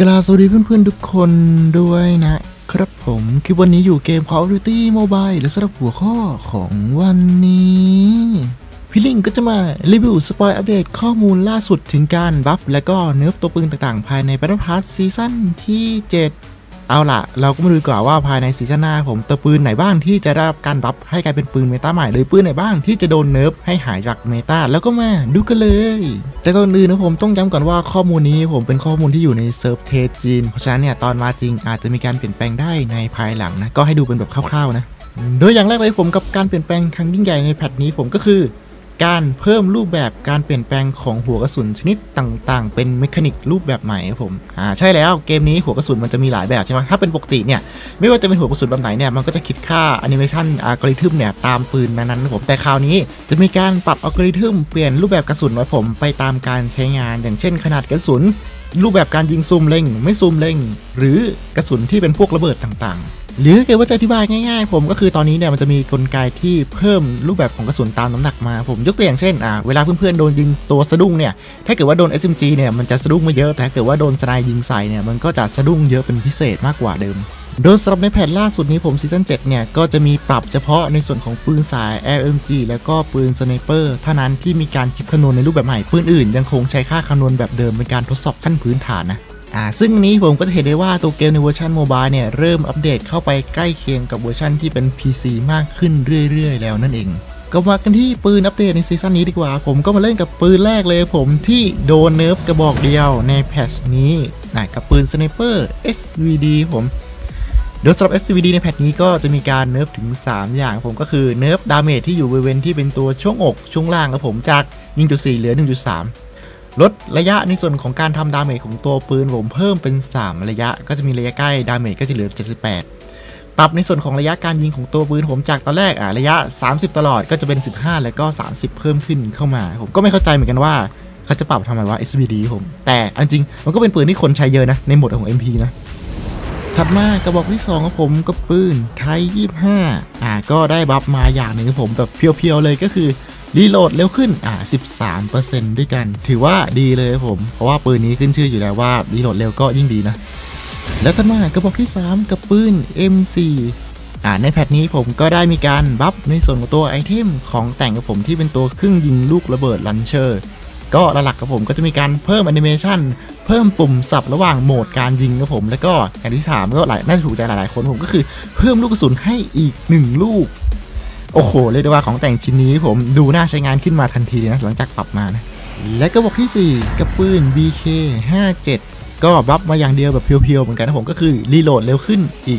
กราบสวัสดีเพื่อนๆทุกคนด้วยนะครับผมคือวันนี้อยู่เกม Call of Duty Mobile และสำหรับหัวข้อของวันนี้พี่ลิงก็จะมารีวิวสปอยอัปเดตข้อมูลล่าสุดถึงการบัฟและก็เนิร์ฟตัวปืนต่างๆภายใน Battle Pass ซีซั่นที่ 7เอาล่ะเราก็มาดูก่อนว่าภายในซีซั่นหน้าผมตัวปืนไหนบ้างที่จะได้รับการบัฟให้กลายเป็นปืนเมตาใหม่หรือปืนไหนบ้างที่จะโดนเนิร์ฟให้หายจากเมตาแล้วก็มาดูกันเลยแต่ก่อนอื่นนะผมต้องย้ำก่อนว่าข้อมูลนี้ผมเป็นข้อมูลที่อยู่ในเซิร์ฟเทสจีนเพราะฉะนั้นเนี่ยตอนมาจริงอาจจะมีการเปลี่ยนแปลงได้ในภายหลังนะก็ให้ดูเป็นแบบคร่าวๆนะโดยอย่างแรกเลยผมกับการเปลี่ยนแปลงครั้งยิ่งใหญ่ในแพทนี้ผมก็คือการเพิ่มรูปแบบการเปลี่ยนแปลงของหัวกระสุนชนิดต่างๆเป็นเมคานิกรูปแบบใหม่ครับผมใช่แล้วเกมนี้หัวกระสุนมันจะมีหลายแบบใช่ไหมถ้าเป็นปกติเนี่ยไม่ว่าจะเป็นหัวกระสุนแบบไหนเนี่ยมันก็จะคิดค่าแอนิเมชันอัลกอริทึมเนี่ยตามปืนนั้นๆผมแต่คราวนี้จะมีการปรับอัลกอริทึมเปลี่ยนรูปแบบกระสุนไว้ผมไปตามการใช้งานอย่างเช่นขนาดกระสุนรูปแบบการยิงซูมเล็งไม่ซูมเล็งหรือกระสุนที่เป็นพวกระเบิดต่างๆหรือเกิดว่าจะอธิบายง่ายๆผมก็คือตอนนี้เนี่ยมันจะมีกลไกที่เพิ่มรูปแบบของกระสุนตามน้ำหนักมาผมยกตัวอย่างเช่นเวลาเพื่อนๆโดนยิงตัวสะดุ้งเนี่ยถ้าเกิดว่าโดน SMG เนี่ยมันจะสะดุ้งไม่เยอะแต่ถ้าเกิดว่าโดนสไนด์ยิงใส่เนี่ยมันก็จะสะดุ้งเยอะเป็นพิเศษมากกว่าเดิมโดยสำหรับในแพทล่าสุดนี้ผมซีซั่น 7เนี่ยก็จะมีปรับเฉพาะในส่วนของปืนสาย LMG แล้วก็ปืนสไนเปอร์เท่านั้นที่มีการคิดคำนวณในรูปแบบใหม่ปืนอื่นยังคงใช้ค่าคำนวณแบบเดิมเป็นการทดสอบขั้นพื้นฐานนะซึ่งนี้ผมก็จะเห็นได้ว่าตัวเกมในเวอร์ชันโมบายเนี่ยเริ่มอัปเดตเข้าไปใกล้เคียงกับเวอร์ชันที่เป็น PC มากขึ้นเรื่อยๆแล้วนั่นเองก็มากันที่ปืนอัปเดตในซีซั่นนี้ดีกว่าผมก็มาเล่นกับปืนแรกเลยผมที่โดนเนิร์ฟกระบอกเดียวในแพทช์นี้กับปืนสไนเปอร์ SVD ผมโดยสำหรับ SVD ในแพทนี้ก็จะมีการเนิร์ฟถึง3อย่างผมก็คือเนิร์ฟดาเมจที่อยู่บริเวณที่เป็นตัวช่วงอกช่วงล่างครับผมจาก 1.4 เหลือ 1.3ลดระยะในส่วนของการทำดาเมจของตัวปืนผมเพิ่มเป็น3ระยะก็จะมีระยะใกล้ดาเมจก็จะเหลือ78ปรับในส่วนของระยะการยิงของตัวปืนผมจากตอนแรกระยะ30ตลอดก็จะเป็น15แล้วก็30เพิ่มขึ้นเข้ามาผมก็ไม่เข้าใจเหมือนกันว่าเขาจะปรับทำไมวะ SVD ผมแต่จริงมันก็เป็นปืนที่คนใช้เยอะนะในโหมดของ MP นะถัดมากระบอกที่2ของผมก็ปืนไท25ก็ได้บัฟมาอย่างหนึ่งผมแบบเพียวๆเลยก็คือรีโหลดเร็วขึ้น13% ด้วยกันถือว่าดีเลยผมเพราะว่าปืนนี้ขึ้นชื่ออยู่แล้วว่ารีโหลดเร็วก็ยิ่งดีนะแล้วถัดมากระบอกที่3กับปืน M4 ในแพทนี้ผมก็ได้มีการบัฟในส่วนของตัวไอเทมของแต่งกับผมที่เป็นตัวเครื่องยิงลูกระเบิดลันเชอร์ก็หลักกับผมก็จะมีการเพิ่มแอนิเมชันเพิ่มปุ่มสับระหว่างโหมดการยิงกับผมแล้วก็อย่างที่3ก็น่าจะถูกใจหลายๆคนผมก็คือเพิ่มลูกกระสุนให้อีก1ลูกโอ้โหเรียกได้ว่าของแต่งชิ้นนี้ผมดูน่าใช้งานขึ้นมาทันทีนะหลังจากปรับมานะและกระบอกที่4กับปืน BK57 ก็บัฟมาอย่างเดียวแบบเพียวๆเหมือนกันนะผมก็คือรีโหลดเร็วขึ้นอีก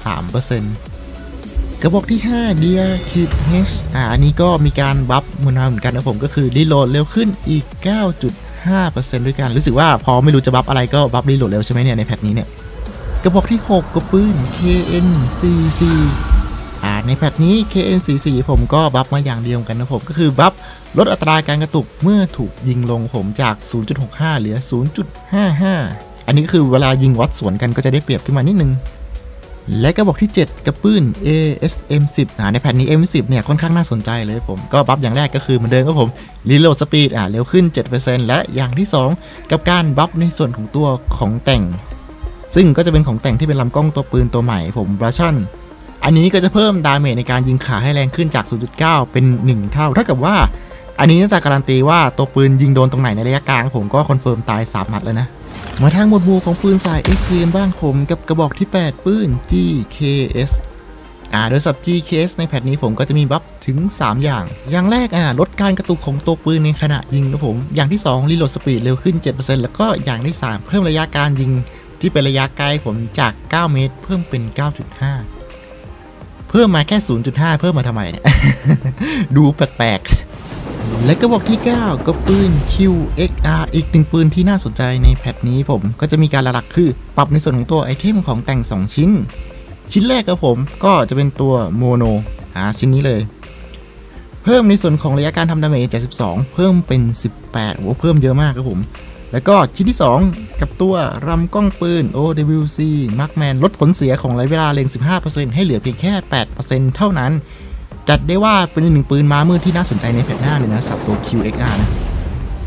13% กระบอกที่5 DIA-H อันนี้ก็มีการบัฟเหมือนกันนะผมก็คือรีโหลดเร็วขึ้นอีก 9.5% ด้วยกันรู้สึกว่าพอไม่รู้จะบัฟอะไรก็บัฟรีโหลดเร็วใช่ไหมเนี่ยในแพทนี้เนี่ยกระบอกที่6กับปืน KN44ในแพทนี้ KN44 ผมก็บัฟมาอย่างเดียวกันนะผมก็คือบัฟลดอัตราการกระตุกเมื่อถูกยิงลงผมจาก 0.65 เหลือ 0.55 อันนี้ก็คือเวลายิงวัดสวนกันก็จะได้เปรียบขึ้นมานิดนึงและกระบอกที่7กับปืน ASM10 ในแพทนี้ M10 เนี่ยค่อนข้างน่าสนใจเลยผมก็บัฟอย่างแรกก็คือเหมือนเดิมครับผมรีโหลดสปีดเร็วขึ้น 7% และอย่างที่2กับการบัฟในส่วนของตัวของแต่งซึ่งก็จะเป็นของแต่งที่เป็นลำกล้องตัวปืนตัวใหม่ผมบราชั่นอันนี้ก็จะเพิ่มดาเมจในการยิงขาให้แรงขึ้นจาก 0.9 เป็น1เท่าเท่ากับว่าอันนี้น่าจะการันตีว่าตัวปืนยิงโดนตรงไหนในระยะกลางผมก็คอนเฟิร์มตาย3นัดแล้วนะมาทางหมวดหมู่ของปืนสาย XTN บ้างผมกับกระบอกที่8ปืน GKS โดยสับ GKS ในแพทนี้ผมก็จะมีบัฟถึง3อย่างแรกลดการกระตุกของตัวปืนในขณะยิงนะผมอย่างที่2รีโหลดสปีดเร็วขึ้น 7% แล้วก็อย่างที่3เพิ่มระยะการยิงที่เป็นระยะไกลผมจาก9เมตรเพิ่มเป็น 9.5เพิ่มมาแค่ 0.5 เพิ่มมาทำไมเนี่ย ดูแปลกๆและก็บอกที่9ก็ปืน QXR อีกหนึ่งปืนที่น่าสนใจในแพทนี้ผมก็จะมีการหลักคือปรับในส่วนของตัวไอเทมของแต่ง2ชิ้นแรกกับผมก็จะเป็นตัวโมโนชิ้นนี้เลยเพิ่มในส่วนของระยะการทำดาเมจจาก12เพิ่มเป็น18โอ้เพิ่มเยอะมากครับผมแล้วก็ชิ้นที่2กับตัวลำกล้องปืน OWC Markman ลดผลเสียของระยะเวลาเล็ง 15% ให้เหลือเพียงแค่ 8% เท่านั้นจัดได้ว่าเป็นหนึ่งปืนม้ามืดที่น่าสนใจในแพทหน้าเลยนะสับตัว QXR นะ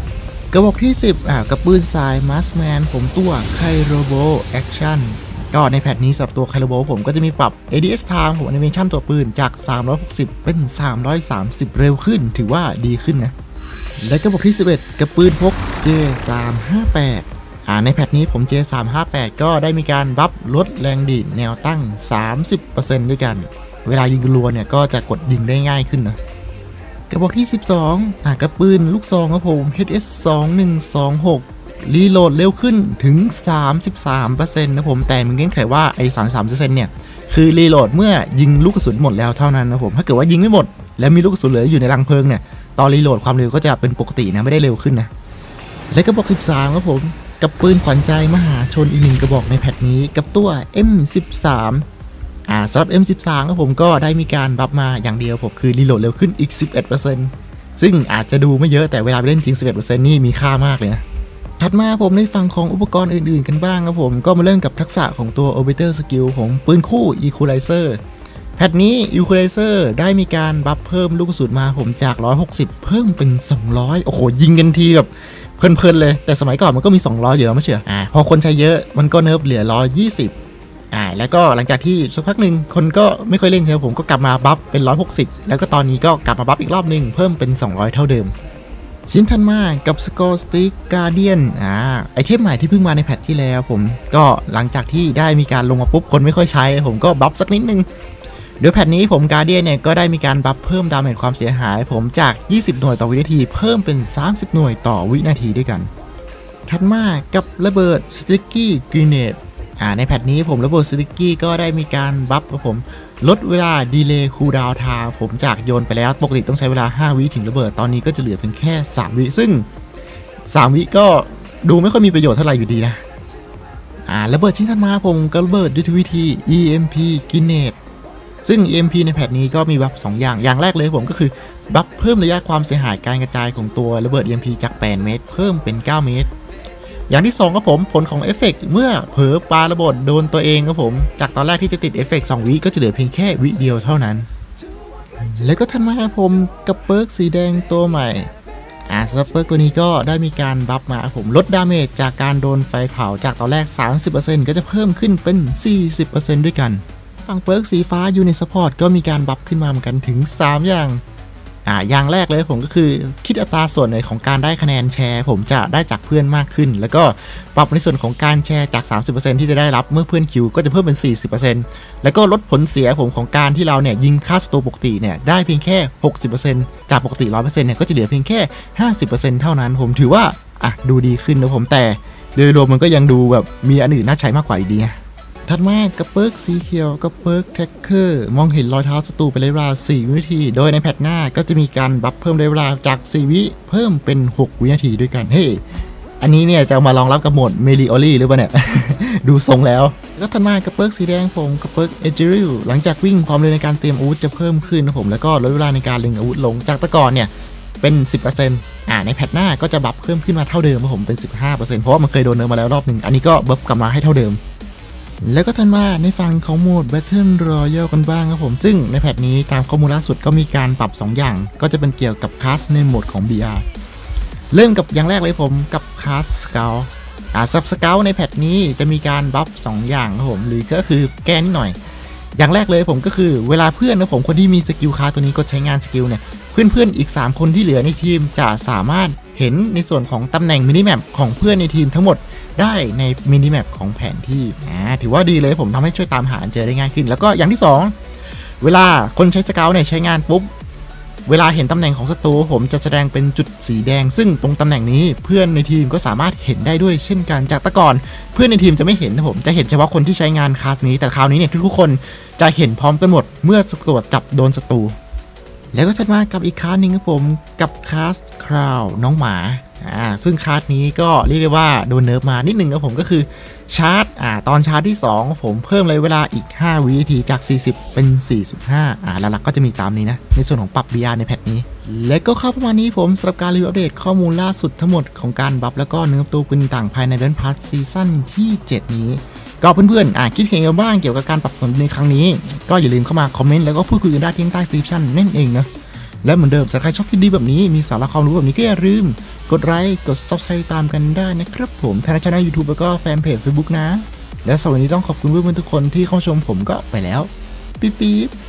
กระบอกที่10กับปืนสายมาสแมนผมตัวไคโรโบแอคชั่นก็ในแพทนี้สำหรับตัวไคโรโบผมก็จะมีปรับ ADS Time ผม Animation ตัวปืนจาก360เป็น330เร็วขึ้นถือว่าดีขึ้นนะและกระบอกที่11กับปืนพก J358ในแพทนี้ผม J358 ก็ได้มีการบัฟลดแรงดีดแนวตั้ง 30% ด้วยกันเวลายิงรัวเนี่ยก็จะกดยิงได้ง่ายขึ้นนะกระบอกที่12กับปืนลูกซองครับผม HS2126 รีโหลดเร็วขึ้นถึง 33% นะผมแต่มีเงื่อนไขว่าไอ้ 33% เนี่ยคือรีโหลดเมื่อยิงลูกกระสุนหมดแล้วเท่านั้นนะผมถ้าเกิดว่ายิงไม่หมดแล้วมีลูกกระสุนเหลืออยู่ในรังเพลิงเนี่ยตอนรีโหลดความเร็วก็จะเป็นปกตินะไม่ได้เร็วขึ้นนะและกระบอก13ครับผมกับปืนขวัญใจมหาชนอีก1กระบอกในแพทนี้กับตัว M13สำหรับ M13 ครับผมก็ได้มีการบัฟมาอย่างเดียวผมคือรีโหลดเร็วขึ้นอีก 11% ซึ่งอาจจะดูไม่เยอะแต่เวลาไปเล่นจริง 11% นี่มีค่ามากเลยนะถัดมาผมในฝั่งของอุปกรณ์อื่นๆกันบ้างครับผมก็มาเริ่มกับทักษะของตัว Orbiter Skill ของปืนคู่ Equalizer แพทนี้ Equalizer ได้มีการบัฟเพิ่มลูกกระสุนมาผมจาก160เพิ่มเป็น200โอ้โหยิงกันทีแบบเพลินๆเลยแต่สมัยก่อนมันก็มี200อยู่แล้วไม่เชื่อพอคนใช้เยอะมันก็เนิร์ฟเหลือ120แล้วก็หลังจากที่สักพักหนึ่งคนก็ไม่ค่อยเล่นใช่ไหมผมก็กลับมาบัฟเป็น160แล้วก็ตอนนี้ก็กลับมาบัฟอีกรอบหนึ่งเพิ่มเป็น200เท่าเดิมชิ้นถัดมากับ Score Stick Guardian ไอเทมใหม่ที่เพิ่งมาในแพทที่แล้วผมก็หลังจากที่ได้มีการลงมาปุ๊บคนไม่ค่อยใช้ผมก็บัฟสักนิดนึงโดยแพทนี้ผม Guardian เนี่ยก็ได้มีการบัฟเพิ่มดาเมจความเสียหายผมจาก20หน่วยต่อวินาทีเพิ่มเป็น30หน่วยต่อวินาทีด้วยกันถัดมากับระเบิด Sticky Grenadeในแพทนี้ผมระเบิด Sticky ก็ได้มีการบัฟครับผมลดเวลาดีเลย์คูลดาวน์ไทม์ผมจากโยนไปแล้วปกติต้องใช้เวลา5วิถึงระเบิดตอนนี้ก็จะเหลือเพียงแค่3วิซึ่ง3วิก็ดูไม่ค่อยมีประโยชน์เท่าไหร่อยู่ดีนะระเบิดชิ้นถัดมาผมก็ระเบิดด้วยวิธี EMP Grenade ซึ่ง EMP ในแพทนี้ก็มีบัฟ2อย่างแรกเลยผมก็คือบัฟเพิ่มระยะความเสียหายการกระจายของตัวระเบิด EMP จาก8เมตรเพิ่มเป็น9เมตรอย่างที่2ครับผมผลของเอฟเฟกต์เมื่อเผลอปาระเบิดโดนตัวเองครับผมจากตอนแรกที่จะติดเอฟเฟกต์2วิก็จะเหลือเพียงแค่วิเดียวเท่านั้นแล้วก็ทันมาผมกับเปิร์กสีแดงตัวใหม่สำหรับเปิร์กตัวนี้ก็ได้มีการบัฟมาผมลดดาเมจจากการโดนไฟเผาจากตอนแรก 30% ก็จะเพิ่มขึ้นเป็น 40% ด้วยกันฝั่งเปิร์กสีฟ้ายูนิตซัพพอร์ตก็มีการบัฟขึ้นมาเหมือนกันถึง3อย่างแรกเลยผมก็คือคิดอัตราส่วนในของการได้คะแนนแชร์ผมจะได้จากเพื่อนมากขึ้นแล้วก็ปรับในส่วนของการแชร์จาก 30% ที่จะได้รับเมื่อเพื่อนคิวก็จะเพิ่มเป็น 40% แล้วก็ลดผลเสียผมของการที่เราเนี่ยยิงฆ่าศัตรูปกติเนี่ยได้เพียงแค่ 60% จากปกติ 100% เนี่ยก็จะเหลือเพียงแค่ 50% เท่านั้นผมถือว่าดูดีขึ้นนะผมแต่โดยรวมมันก็ยังดูแบบมีอันอื่นน่าใช้มากกว่าอีกดีนะถัดมากับเปิร์กสีเขียวกับเปิร์กแทร็กเกอร์มองเห็นรอยเท้าศัตรูไปเลยเวลา4วินาทีโดยในแพทหน้าก็จะมีการบัฟเพิ่มระยะเวลาจาก4วิเพิ่มเป็น6วินาทีด้วยกันเฮ้ อันนี้เนี่ยจะมารองรับกับโหมดเมลิโอลี่หรือเปล่าเนี่ย ดูทรงแล้วก็ถัดมากับเปิร์กสีแดงผมกับเปิร์กเอเจริลหลังจากวิ่งความเร็วในการเตรียมอาวุธจะเพิ่มขึ้นนะผมแล้วก็ลดเวลาในการเล็งอาวุธลงจากแต่ก่อนเนี่ยเป็น 10% ในแพทหน้าก็จะบัฟเพิ่มขึ้นมาเท่าเดิมนะผมเป็น 15% เพราะว่ามันเคยโดนเนิร์ฟมาแล้วรอบหนึ่งอันนี้ก็บัฟกลับมาให้เท่าเดิมแล้วก็ทันมาในฝั่งของโหมด Battle Royale กันบ้างครับผมซึ่งในแพทนี้ตามข้อมูลล่าสุดก็มีการปรับ2อย่างก็จะเป็นเกี่ยวกับคลาสในโหมดของ BR เริ่มกับอย่างแรกเลยผมกับคลาส Scout ซับ Scout ในแพทนี้จะมีการบัฟ2อย่างครับผมหรือก็คือแก้นิดหน่อยอย่างแรกเลยผมก็คือเวลาเพื่อนนะผมคนที่มีสกิลคลาสตัวนี้ก็ใช้งานสกิลเนี่ยเพื่อนๆอีก3คนที่เหลือในทีมจะสามารถเห็นในส่วนของตำแหน่งมินิแมปของเพื่อนในทีมทั้งหมดได้ในมินิแมปของแผนที่ถือว่าดีเลยผมทำให้ช่วยตามหาเจอได้ง่ายขึ้นแล้วก็อย่างที่2เวลาคนใช้สเกลเนี่ยใช้งานปุ๊บเวลาเห็นตำแหน่งของศัตรูผมจะแสดงเป็นจุดสีแดงซึ่งตรงตำแหน่งนี้เพื่อนในทีมก็สามารถเห็นได้ด้วยเช่นกันจากแต่ก่อนเพื่อนในทีมจะไม่เห็นนะผมจะเห็นเฉพาะคนที่ใช้งานคลาสนี้แต่คราวนี้เนี่ยทุกคนจะเห็นพร้อมกันหมดเมื่อตรวจจับโดนศัตรูแล้วก็ถัดมากับอีกคลาสนึงครับผมกับคลาสคราวน้องหมาซึ่งคลาสนี้ก็เรียกได้ว่าโดนเนิร์ฟมานิดนึงครับผมก็คือชาร์จตอนชาร์จที่2ผมเพิ่มเลยเวลาอีก5วินาทีจาก40เป็น45หลักๆก็จะมีตามนี้นะในส่วนของปรับ BR ในแพทนี้และก็เข้าประมาณนี้ผมสำหรับการรีวิวอัปเดตข้อมูลล่าสุดทั้งหมดของการบัฟแล้วก็เนื้อตัวปืนต่างภายในแบนพาร์ทซีซั่นที่7นี้ก็เพื่อนๆคิดเห็นกันบ้างเกี่ยวกับการปรับสนในครั้งนี้ก็อย่าลืมเข้ามาคอมเมนต์แล้วก็พูดคุยกันได้ที่ใต้คลิปชั่นนั่นเองนะและเหมือนเดิมถ้าใครชอบคลิปดีแบบนี้มีสาระความรู้แบบนี้ก็อย่าลืมกดไลค์กด Subscribe ตามกันได้นะครับผมทางช่อง YouTube แล้วก็แฟนเพจ Facebook นะและสำหรับวันนี้ต้องขอบคุณเพื่อนๆทุกคนที่เข้าชมผมก็ไปแล้วปิ๊บ